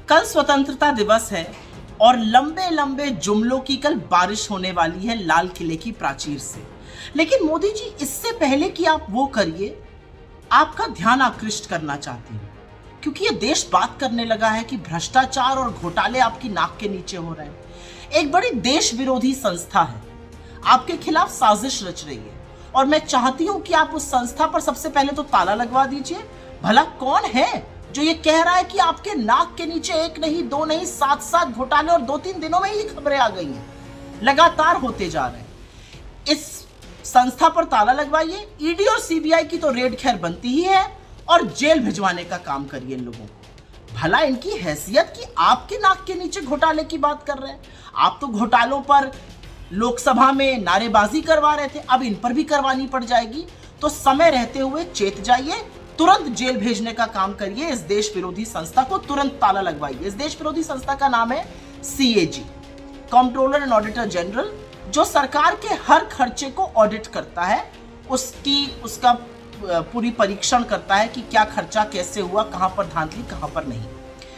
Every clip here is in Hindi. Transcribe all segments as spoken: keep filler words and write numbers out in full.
कल स्वतंत्रता दिवस है और लंबे लंबे जुमलों की कल बारिश होने वाली है लाल किले की प्राचीर से। लेकिन मोदी जी, इससे पहले कि आप वो करिए, आपका ध्यान आकृष्ट करना चाहती हूँ, क्योंकि ये देश बात करने लगा है कि भ्रष्टाचार और घोटाले आपकी नाक के नीचे हो रहे हैं। एक बड़ी देश विरोधी संस्था है, आपके खिलाफ साजिश रच रही है और मैं चाहती हूं कि आप उस संस्था पर सबसे पहले तो ताला लगवा दीजिए। भला कौन है जो ये कह रहा है कि आपके नाक के नीचे एक नहीं, दो नहीं, सात सात घोटाले और दो तीन दिनों में ही खबरें आ गई हैं, लगातार होते जा रहे हैं। इस संस्था पर ताला लगवाइए। ईडी और सीबीआई की तो रेड खैर बनती ही है और जेल भिजवाने का काम करिए इन लोगों को। भला इनकी हैसियत कि आपके नाक के नीचे घोटाले की बात कर रहे हैं। आप तो घोटालों पर लोकसभा में नारेबाजी करवा रहे थे, अब इन पर भी करवानी पड़ जाएगी। तो समय रहते हुए चेत जाइए, तुरंत जेल भेजने का काम करिए। इस देश विरोधी संस्था को तुरंत ताला लगवाइए। इस देश विरोधी संस्था का नाम है CAG, controller and auditor general, जो सरकार के हर खर्चे को ऑडिट करता है, उसकी उसका पूरी परीक्षण करता है कि क्या खर्चा कैसे हुआ, कहां पर धांधली कहां पर नहीं।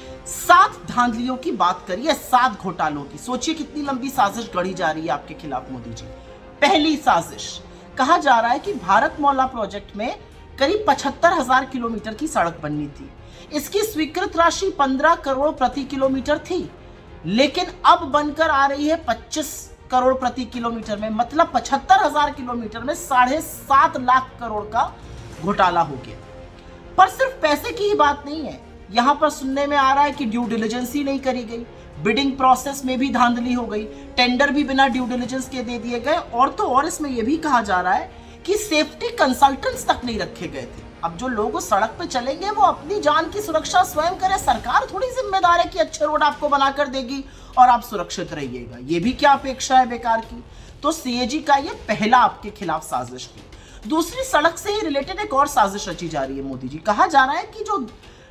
सात धांधलियों की बात करिए, सात घोटालों की। सोचिए कितनी लंबी साजिश गढ़ी जा रही है आपके खिलाफ मोदी जी। पहली साजिश, कहा जा रहा है कि भारत मौला प्रोजेक्ट में करीब पचहत्तर हजार किलोमीटर की सड़क बननी थी। इसकी स्वीकृत राशि पंद्रह करोड़ प्रति किलोमीटर थी, लेकिन अब बनकर आ रही है पच्चीस करोड़ प्रति किलोमीटर में। मतलब पचहत्तर हजार किलोमीटर में साढ़े सात लाख करोड़ का घोटाला हो गया। पर सिर्फ पैसे की ही बात नहीं है, यहां पर सुनने में आ रहा है कि ड्यू डिलिजेंस ही नहीं करी गई, बिडिंग प्रोसेस में भी धांधली हो गई, टेंडर भी बिना ड्यू डिलिजेंस के दे दिए गए, और तो और इसमें यह भी कहा जा रहा है कि सेफ्टी कंसल्टेंट्स तक नहीं रखे गए थे। अब जो लोग सड़क पे चलेंगे वो अपनी जान की सुरक्षा स्वयं करें, सरकार थोड़ी जिम्मेदार है कि अच्छे रोड आपको बनाकर देगी और आप सुरक्षित रहिएगा। ये भी क्या अपेक्षा है बेकार की। तो सीएजी का ये पहला आपके खिलाफ साजिश थी। दूसरी, सड़क से ही रिलेटेड एक और साजिश रची जा रही है मोदी जी। कहा जा रहा है कि जो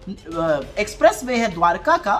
एक्सप्रेस वे है द्वारका का,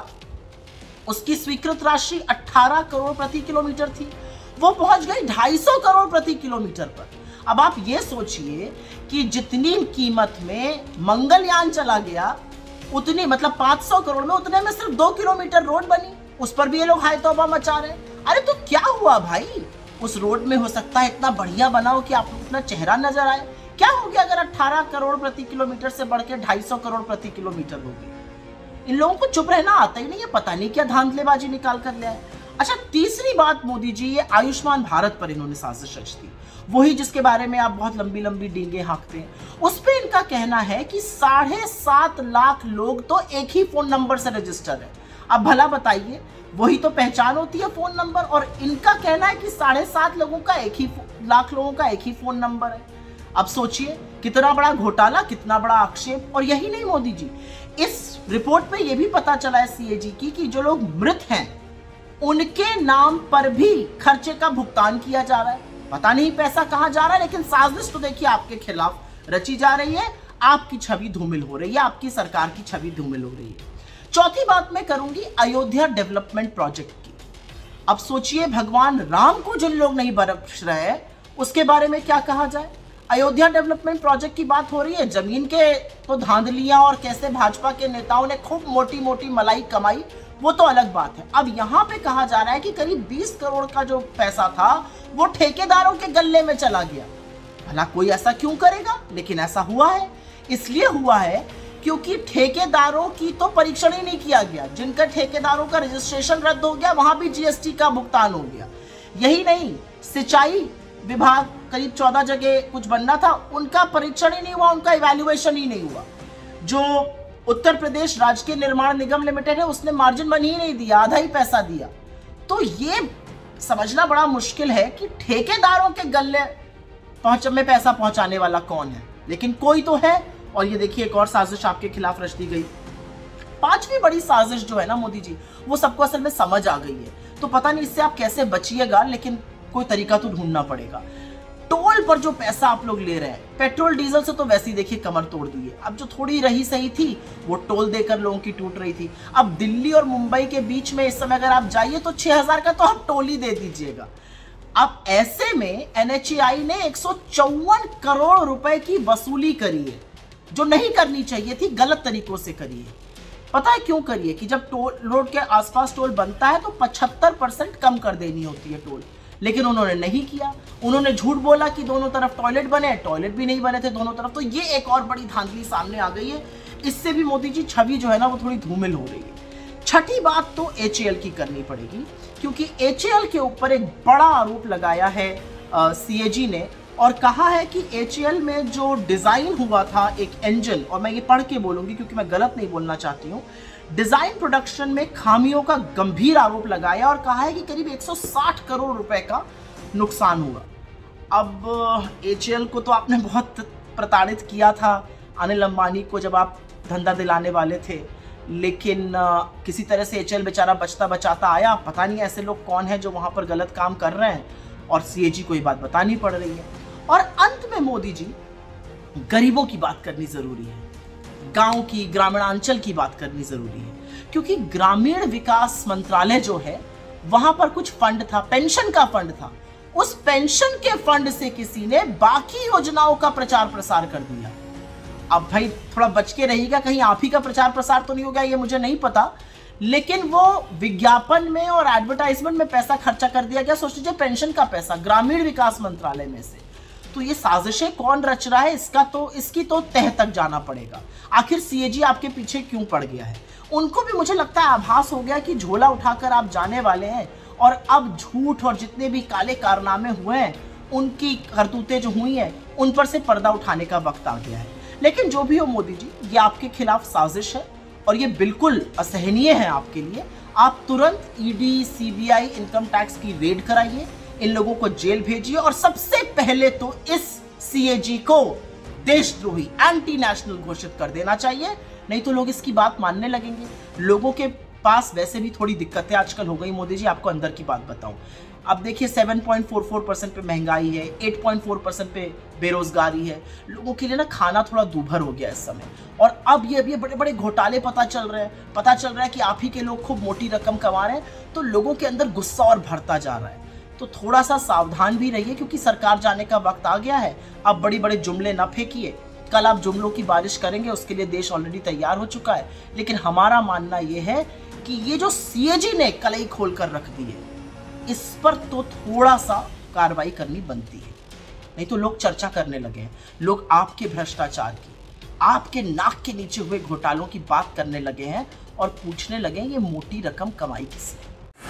उसकी स्वीकृत राशि अठारह करोड़ प्रति किलोमीटर थी, वो पहुंच गई ढाई सौ करोड़ प्रति किलोमीटर पर। अब आप ये सोचिए कि जितनी कीमत में मंगलयान चला गया, उतनी मतलब पाँच सौ करोड़ में, उतने में सिर्फ दो किलोमीटर रोड बनी, उस पर भी ये लोग हाय तौबा मचा रहे हैं। अरे तो क्या हुआ भाई, उस रोड में हो सकता है इतना बढ़िया बनाओ कि आपको अपना चेहरा नजर आए। क्या हो गया अगर अठारह करोड़ प्रति किलोमीटर से बढ़ के ढाई सौ करोड़ प्रति किलोमीटर हो गई। इन लोगों को चुप रहना आता ही नहीं है, पता नहीं क्या धांधलेबाजी निकाल कर ले आए। अच्छा, तीसरी बात मोदी जी, ये आयुष्मान भारत पर इन्होंने साजिश रची थी, वही जिसके बारे में आप बहुत लंबी लंबी डींगे हाँकते हैं। उस पर इनका कहना है कि साढ़े सात लाख लोग तो एक ही फोन नंबर से रजिस्टर है। अब भला बताइए, वही तो पहचान होती है फोन नंबर, और इनका कहना है कि साढ़े सात लोगों का एक ही लाख लोगों का एक ही फोन नंबर है। अब सोचिए कितना बड़ा घोटाला, कितना बड़ा आक्षेप। और यही नहीं मोदी जी, इस रिपोर्ट में यह भी पता चला है सीएजी की कि जो लोग मृत हैं उनके नाम पर भी खर्चे का भुगतान किया जा रहा है। पता नहीं पैसा कहां जा रहा है, लेकिन साजिश तो देखिए आपके खिलाफ रची जा रही है। आपकी छवि धूमिल हो रही है, आपकी सरकार की छवि धूमिल हो रही है। चौथी बात मैं करूंगी अयोध्या डेवलपमेंट प्रोजेक्ट की। अब सोचिए, भगवान राम को जिन लोग नहीं बख्श रहे उसके बारे में क्या कहा जाए। अयोध्या डेवलपमेंट प्रोजेक्ट की बात हो रही है, जमीन के तो धांधलियां और कैसे भाजपा के नेताओं ने खूब मोटी मोटी मलाई कमाई, वो तो अलग बात है। अब यहाँ पे कहा जा रहा है कि करीब बीस करोड़ का जो पैसा था वो ठेकेदारों के गल्ले में चला गया। भला कोई ऐसा क्यों करेगा, लेकिन ऐसा हुआ है। इसलिए हुआ है क्योंकि ठेकेदारों की तो परीक्षण ही नहीं किया गया। जिनका ठेकेदारों का रजिस्ट्रेशन रद्द हो गया, वहां भी जीएसटी का भुगतान हो गया। यही नहीं, सिंचाई विभाग करीब चौदह जगह कुछ बनना था, उनका परीक्षण ही नहीं हुआ, उनका इवैल्यूएशन ही नहीं हुआ। जो उत्तर प्रदेश राजकीय निर्माण निगम लिमिटेड है, उसने मार्जिन मनी ही नहीं दिया, आधा ही पैसा दिया। तो ये समझना बड़ा मुश्किल है कि ठेकेदारों के गले पहुंच में पैसा पहुंचाने वाला कौन है, लेकिन कोई तो है। और ये देखिए, एक और साजिश आपके खिलाफ रच दी गई। पांचवी बड़ी साजिश जो है ना मोदी जी, वो सबको असल में समझ आ गई है। तो पता नहीं इससे आप कैसे बचिएगा, लेकिन कोई तरीका तो ढूंढना पड़ेगा। टोल पर जो पैसा आप लोग ले रहे हैं, पेट्रोल डीजल से तो वैसे ही देखिए कमर तोड़ दी है। अब जो थोड़ी रही सही थी वो टोल देकर लोगों की टूट रही थी। अब दिल्ली और मुंबई के बीच में इस समय अगर आप जाइए तो छह हजार का तो आप टोल ही दे दीजिएगा। अब ऐसे में एनएचएआई ने एक सौ चौवन करोड़ रुपए की वसूली करी है, जो नहीं करनी चाहिए थी, गलत तरीकों से करी है। पता है क्यों करिए कि जब टोल रोड के आसपास टोल बनता है तो पचहत्तर परसेंट कम कर देनी होती है टोल, लेकिन उन्होंने नहीं किया। उन्होंने झूठ बोला कि दोनों तरफ टॉयलेट बने, टॉयलेट भी नहीं बने थे दोनों तरफ। तो ये एक और बड़ी धांधली सामने आ गई है। इससे भी मोदी जी छवि जो है ना वो थोड़ी धूमिल हो रही है। छठी बात तो एच ए एल की करनी पड़ेगी, क्योंकि एच ए एल के ऊपर एक बड़ा आरोप लगाया है सी ए जी ने और कहा है कि एच ए एल में जो डिजाइन हुआ था एक इंजन, और मैं ये पढ़ के बोलूंगी क्योंकि मैं गलत नहीं बोलना चाहती हूँ, डिजाइन प्रोडक्शन में खामियों का गंभीर आरोप लगाया और कहा है कि करीब एक सौ साठ करोड़ रुपए का नुकसान हुआ। अब एच ए एल को तो आपने बहुत प्रताड़ित किया था अनिल अंबानी को जब आप धंधा दिलाने वाले थे, लेकिन आ, किसी तरह से एच ए एल बेचारा बचता बचाता आया। पता नहीं ऐसे लोग कौन हैं जो वहां पर गलत काम कर रहे हैं और सी ए जी को ये बात बतानी पड़ रही है। और अंत में मोदी जी, गरीबों की बात करनी जरूरी है, गांव की, ग्रामीणांचल की बात करनी जरूरी है, क्योंकि ग्रामीण विकास मंत्रालय जो है वहां पर कुछ फंड था, पेंशन का फंड था। उस पेंशन के फंड से किसी ने बाकी योजनाओं का प्रचार प्रसार कर दिया। अब भाई थोड़ा बच के रहिएगा, कहीं आप ही का प्रचार प्रसार तो नहीं हो गया, ये मुझे नहीं पता, लेकिन वो विज्ञापन में और एडवर्टाइजमेंट में पैसा खर्चा कर दिया गया। सोच लीजिए पेंशन का पैसा ग्रामीण विकास मंत्रालय में से। तो ये साजिशें कौन रच रहा है, इसका तो इसकी तो तह तक जाना पड़ेगा। आखिर सी ए जी आपके पीछे क्यों पड़ गया है? उनको भी मुझे लगता है आभास हो गया कि झोला उठाकर आप जाने वाले हैं और अब झूठ और जितने भी काले कारनामे हुए हैं, उनकी करतूतें जो हुई हैं, उन पर से पर्दा उठाने का वक्त आ गया है। लेकिन जो भी हो मोदी जी, ये आपके खिलाफ साजिश है और ये बिल्कुल असहनीय है आपके लिए। आप तुरंत E D, C B I, income tax की रेड कराइए, इन लोगों को जेल भेजिए और सबसे पहले तो इस सी ए जी को देशद्रोही, एंटी नेशनल घोषित कर देना चाहिए, नहीं तो लोग इसकी बात मानने लगेंगे। लोगों के पास वैसे भी थोड़ी दिक्कतें आजकल हो गई मोदी जी, आपको अंदर की बात बताऊं। अब देखिए सात पॉइंट चार चार परसेंट पे महंगाई है, आठ पॉइंट चार परसेंट पे बेरोजगारी है, लोगों के लिए ना खाना थोड़ा दूभर हो गया इस समय। और अब ये अभी बड़े बड़े घोटाले पता चल रहे हैं, पता चल रहा है कि आप ही के लोग खूब मोटी रकम कमा रहे हैं, तो लोगों के अंदर गुस्सा और भरता जा रहा है। तो थोड़ा सा सावधान भी रहिए, क्योंकि सरकार जाने का वक्त आ गया है। अब बड़ी बड़े जुमले ना फेंकिए, कल आप जुमलों की बारिश करेंगे, उसके लिए देश ऑलरेडी तैयार हो चुका है। लेकिन हमारा मानना यह है कि ये जो सी ए जी ने कलई खोल कर रख दी है, इस पर तो थोड़ा सा कार्रवाई करनी बनती है, नहीं तो लोग चर्चा करने लगे हैं। लोग आपके भ्रष्टाचार की, आपके नाक के नीचे हुए घोटालों की बात करने लगे हैं और पूछने लगे हैं ये मोटी रकम कमाई किसने।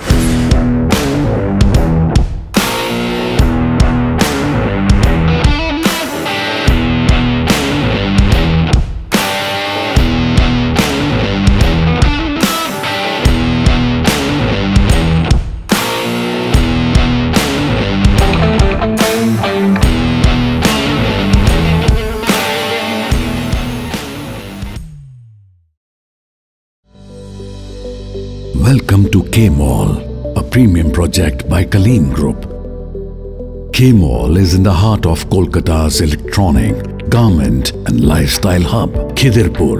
Welcome to K-Mall, a premium project by Kaleen Group. K-Mall is in the heart of Kolkata's electronic, garment and lifestyle hub, Khidirpur.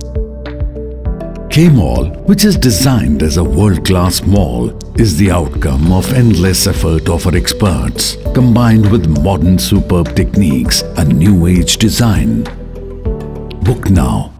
K-Mall, which is designed as a world-class mall, is the outcome of endless effort of our experts, combined with modern superb techniques and new age design. Book now